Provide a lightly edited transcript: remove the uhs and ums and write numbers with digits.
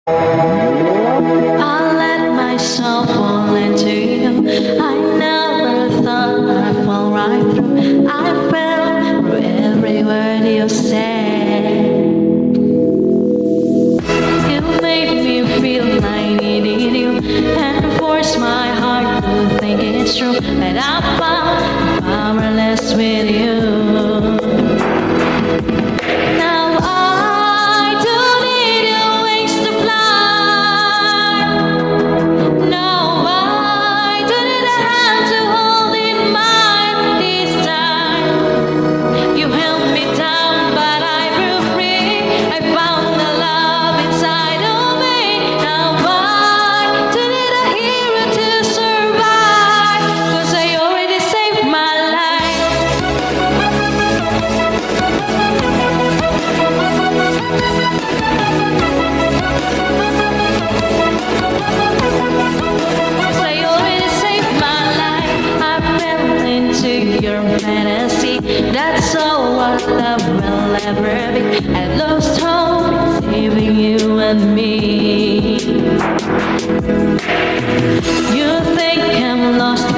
I let myself fall into you. I never thought I'd fall right through. I fell through every word you said. You made me feel I needed you and forced my heart to think it's true. But I found powerless with you. Your fantasy, that's all what love will ever be. I lost hope in saving you and me. You think I'm lost